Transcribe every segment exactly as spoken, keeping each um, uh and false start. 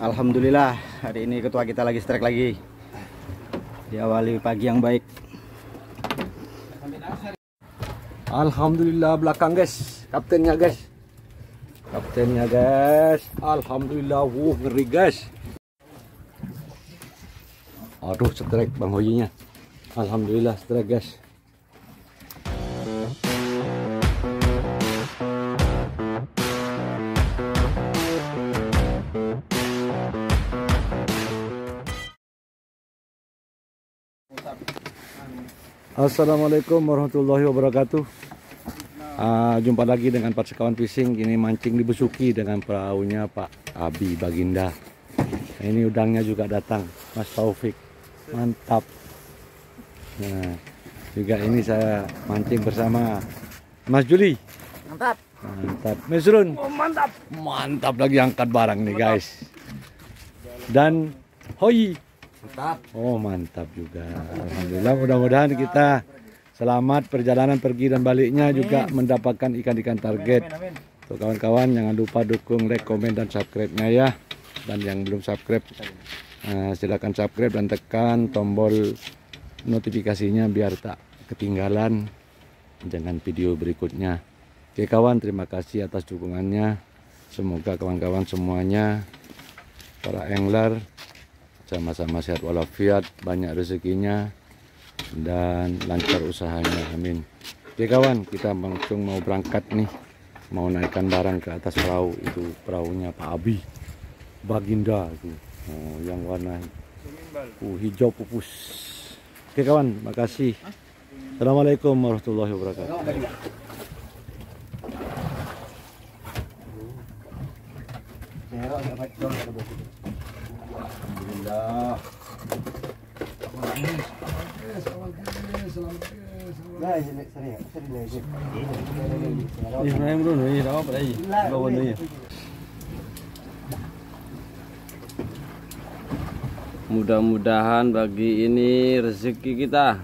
Alhamdulillah hari ini ketua kita lagi strike lagi. Diawali pagi yang baik. Alhamdulillah belakang guys, kaptennya guys, kaptennya guys. Alhamdulillah, wuh ngeri guys. Aduh strike Bang Hoyinya. Alhamdulillah strike guys. Assalamualaikum warahmatullahi wabarakatuh. Uh, jumpa lagi dengan Pak Sekawan Fishing. Ini mancing di Besuki dengan perahunya Pak Abi Baginda. Nah, ini udangnya juga datang, Mas Taufik. Mantap. Nah, juga ini saya mancing bersama Mas Juli. Mantap. Mantap. Mas Run. Oh, mantap. Mantap lagi angkat barang nih guys. Dan Hoyi. Mantap. Oh mantap juga. Alhamdulillah, mudah-mudahan kita selamat perjalanan pergi dan baliknya. Amin. Juga mendapatkan ikan-ikan target. Untuk kawan-kawan jangan lupa dukung, like, komen, dan subscribe-nya ya. Dan yang belum subscribe uh, silakan subscribe dan tekan tombol notifikasinya biar tak ketinggalan dengan video berikutnya. Oke kawan, terima kasih atas dukungannya. Semoga kawan-kawan semuanya, para angler, sama-sama sehat walafiat, banyak rezekinya, dan lancar usahanya. Amin. Oke kawan, kita langsung mau berangkat nih, mau naikkan barang ke atas perahu. Itu perahunya Pak Abi Baginda itu, oh, yang warna uh, hijau pupus. Oke kawan, makasih. Assalamualaikum warahmatullahi wabarakatuh. Alhamdulillah. Mudah-mudahan bagi ini rezeki kita.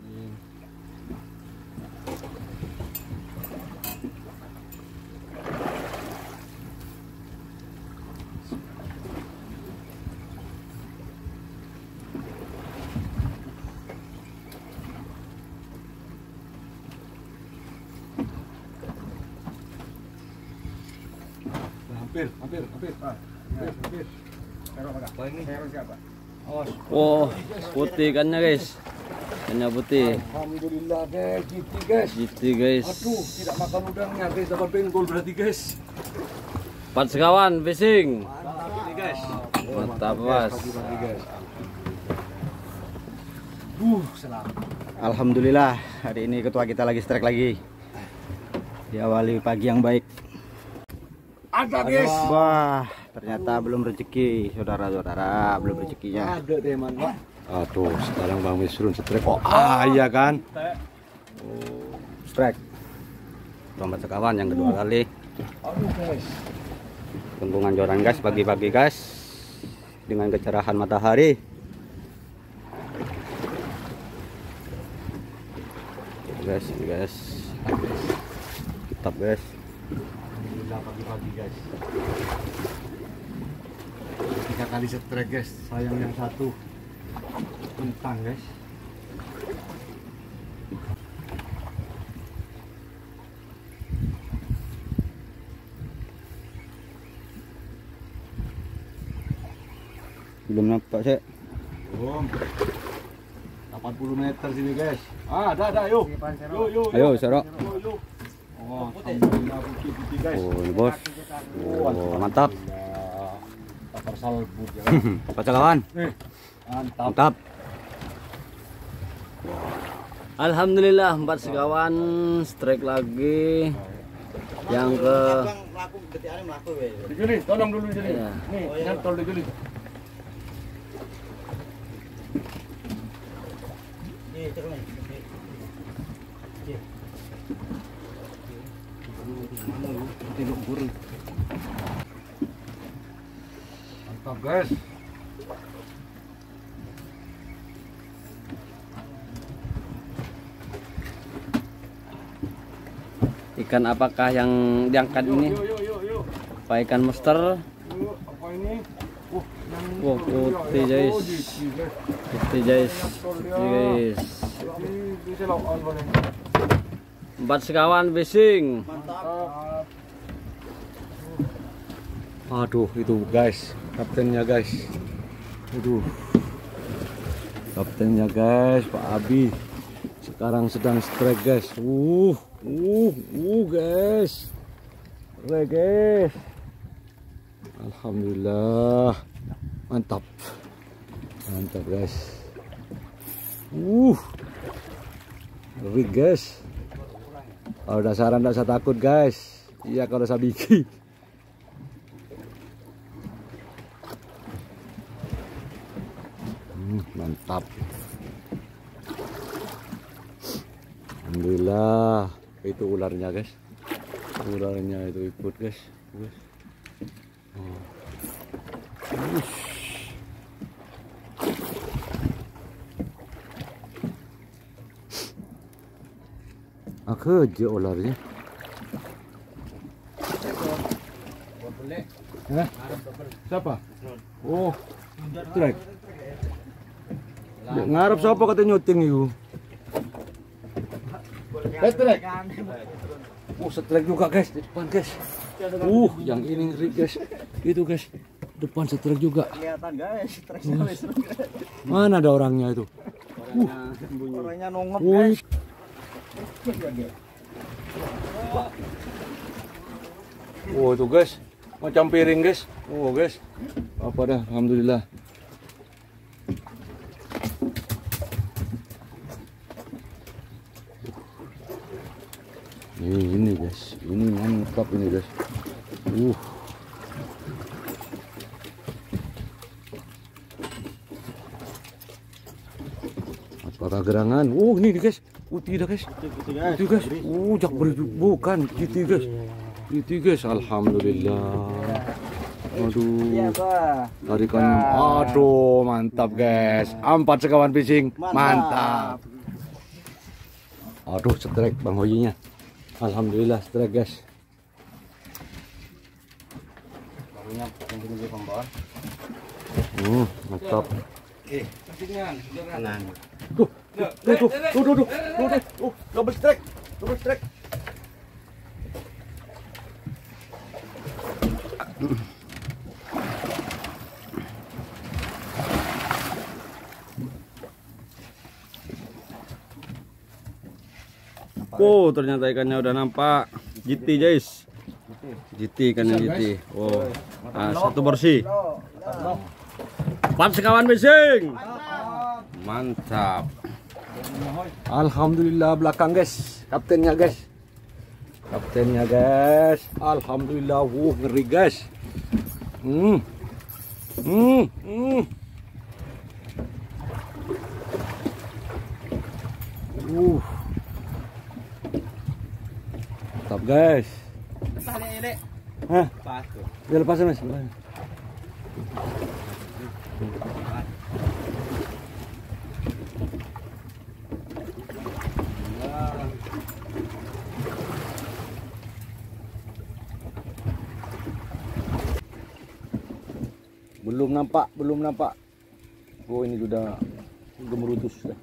Hampir, hampir, hampir, Pak. Hampir, hampir. Oh, putih ikannya guys. Ikannya putih. Alhamdulillah guys, gitu guys. Gitu guys. Aduh, tidak makan udangnya guys, dapat penggol berarti guys. Pak Sekawan Fishing. Mantap ini guys. Mantap mas. Uh, selamat. Alhamdulillah hari ini ketua kita lagi strike lagi. Diawali pagi yang baik. Ada guys. Wah, ternyata belum rezeki, saudara-saudara, belum rezekinya. Ada teman Pak. Aduh, sekarang Bang Misrun strike. Oh, ah, iya kan? Oh, strike. Lomba Sekawan yang kedua kali. Aduh guys. Tuntungan joran guys, pagi-pagi guys, dengan kecerahan matahari. Guys, guys, tetap guys. Alhamdulillah pagi-pagi guys. Tiga kali strike guys, sayang yang satu mentang guys. Belum nampak sih. Belum. delapan puluh meter sini guys. Ah, ada ada yuk. Yuk, yuk. Ayo, Sarok. Yuk, yuk. Oh, alhamdulillah putih-putih guys. Oh, ini bos. Oh, mantap. Tapar salbu ya. Pak Sekawan. Eh, mantap. Mantap. Alhamdulillah Pak Sekawan strike lagi. Yang ke Dijuli, tolong dulu Juli. Iya. Nih, nyantol Dijuli. Mantap guys. ikan apakah yang diangkat ini? Yuk, yuk, yuk, yuk. Apa ikan monster? Yuk, apa ini? Uh, Wah, putih guys. Putih guys. Putih guys. Empat sekawan fishing. Aduh, itu guys, kaptennya guys. Aduh. Kaptennya guys, Pak Abi. Sekarang sedang strike guys. Uh, uh, uh guys. Strike guys. Alhamdulillah. Mantap. Mantap guys. Uh. Ngeri guys. Kalau dasaran tidak usah takut guys. Iya kalau sabiki. Hmm, mantap. Alhamdulillah. Itu ularnya guys. Ularnya itu ikut guys. Guys. Oh. Ush. Aku aja ularnya. Hah? Siapa? Oh, strike. Ngarep siapa kata nyuting itu? Strike. Oh, strike juga guys di depan guys. Uh, yang ini ngeri guys. Itu guys. Depan strike juga. Kelihatan guys, strike-nya. Mana ada orangnya itu? Uh, orangnya nongop guys. Oh itu guys, macam piring guys. Oh guys, apa dah? Alhamdulillah. Ini ini guys, ini mantap ini guys. Uh. Apakah gerangan? Oh ini guys. Putih dah guys, putih guys, uh jak bukan putih guys, putih guys, alhamdulillah. Aduh, tarikannya, aduh mantap guys, empat sekawan fishing, mantap. Aduh strike bang hoyinya, alhamdulillah strike guys. Hmm, mantap. Tuh, tuh, tuh, tuh, tuh, tuh, tuh, tuh, tuh, double strike, double strike. Oh, ternyata ikannya udah nampak. G T guys. G T ikannya G T. Oh, nah, satu bersih. Empat sekawan fishing. Mantap. Alhamdulillah belakang guys, kaptennya guys, kaptennya guys. Alhamdulillah, wuh ngeri guys. Hmm, hmm, hmm. Uh, mantap guys. Hah? Dia lepasin mas. Belum nampak, belum nampak. Oh ini sudah gemerutus sudah.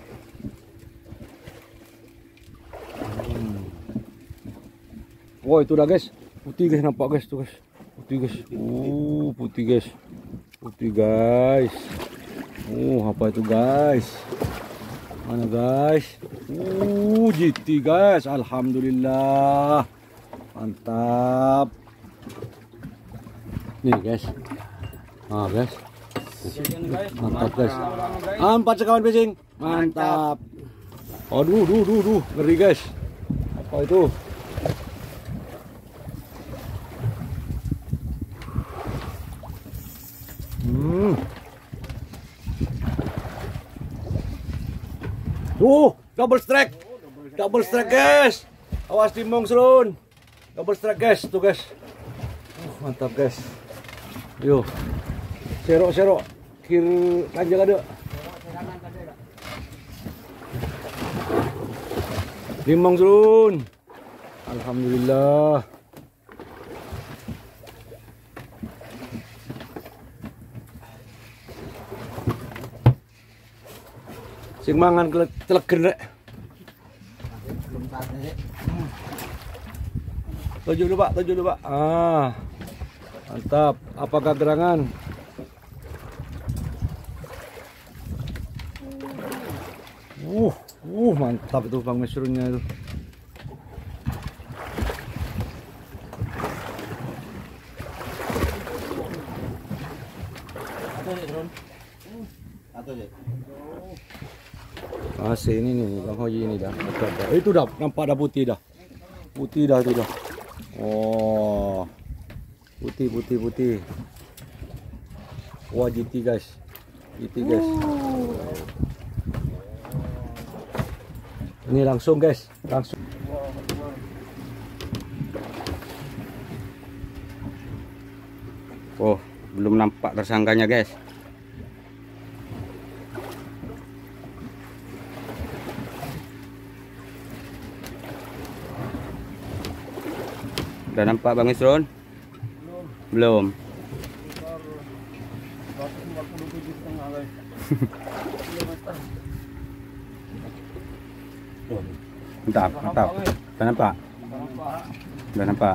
Hmm. Oh itu dah guys, putih guys, nampak guys tuh guys, putih guys. Uh putih guys, putih guys. Uh apa itu guys? Mana guys? Uh G T guys, alhamdulillah, mantap. Nih guys. Ah guys, mantap guys. Ah, empat sekawan fishing, mantap. Aduh, duh, duh, duh, ngeri guys. Apa itu? Hmm. Tuh, double strike, double strike guys. Awas timbang serun. Double strike guys, tuh guys. Uh, mantap guys. Yo. Serok-serok kir panjang ada. Limang surun. Alhamdulillah. Sing mangan telegen rek. Tujuh dulu Pak, tujuh dulu Pak. Ah. Mantap. Apakah gerangan? Uh, uh mantap itu Bang Misrunnya itu. Masih ini nih Bang Hoji ini dah. Oh, itu dah nampak dah putih dah. Putih dah itu dah. Oh. Putih putih putih. Wah G T guys. G T guys. Ini langsung guys, langsung. Oh, belum nampak tersangkanya guys. Udah nampak Bang Misrun? Belum. Mantap, mantap. Udah nampak? Udah nampak.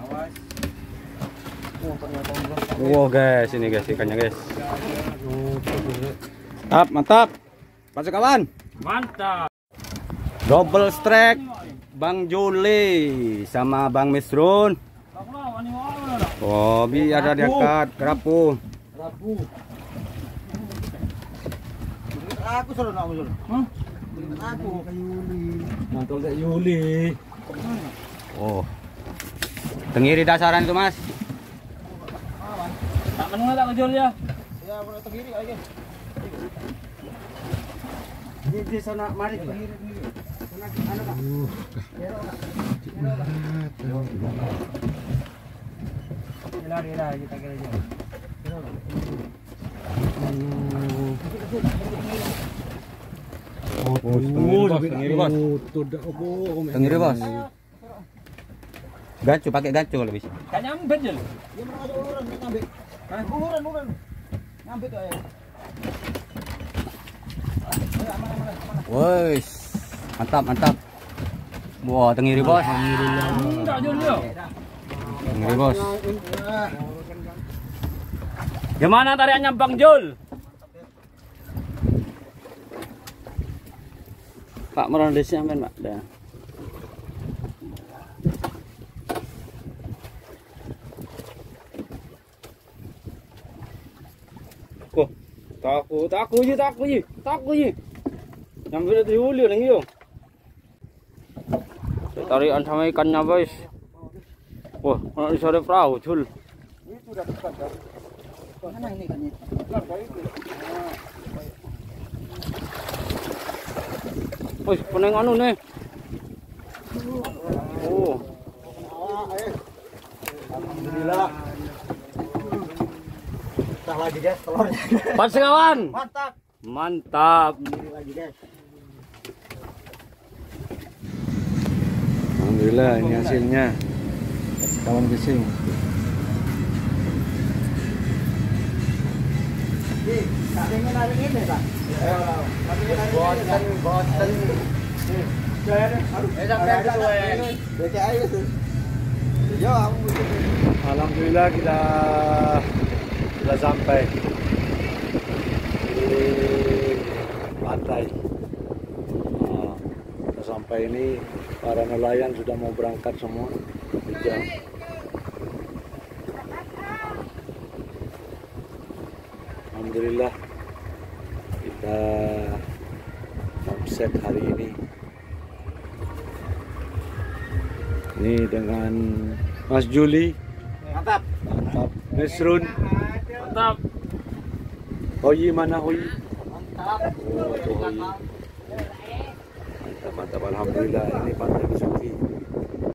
Wow guys, ini guys ikannya guys. Mantap, mantap. Masuk kawan. Mantap. Double strike Bang Juli sama Bang Misrun. Oh, biar ada diangkat kerapu. Kerapu. Aku suruh nak muncul. Hah? Aku ke Yuli. Mantul dek Yuli. Oh. Tengiri dasaran itu, Mas. Tak menengah tak kejol ya. Ya, mau tengiri lagi. Di di sana mari tengiri tengiri. Sana anu Kak. Lari-lari kita kira aja. Oh, tengiri bos. Tengiri bos. Gacu pakai gacu kalau bisa. Tak nyambet je. Dia mau ada uluran ngambil. Hah? Uluran uluran. Ngambil tuh ya. Woi, mantap mantap. Wah, tengiri bos. Tak jol dia. Tengiri bos. Gimana tariannya Bang Jul? Pak meron desi sampean, Pak. Dah. Kok, taku, taku je, taku je, taku je. Nyambil dari hulu nang yo. Tarian sama ikannya, guys. Wah, kalau di sore perahu, Jul. Itu udah dekat dah. Mana ini ikannya? Keluar dari itu. Wih, peneng anu nih. Oh. Alhamdulillah. Tah lagi guys telurnya. Pas kawan. Mantap. Mantap. Lagi guys. Alhamdulillah ini hasilnya. Kawan fishing. Ih, tak ingin narik ini, Pak. Ayo, tapi bosan, bosan. Eh, sampai sesuai. Baca aja tuh. Yo, aku Alhamdulillah kita sudah sampai di pantai. Nah, kita sampai ini para nelayan sudah mau berangkat semua. Hujan. Alhamdulillah kita omset hari ini. Ini dengan Mas Juli, mantap. mantap. Misrun, Mantap. Hoyi mana Hoyi? Mantap. Oh, itu Hoyi. Mantap, mantap. Alhamdulillah ini pantai Besuki.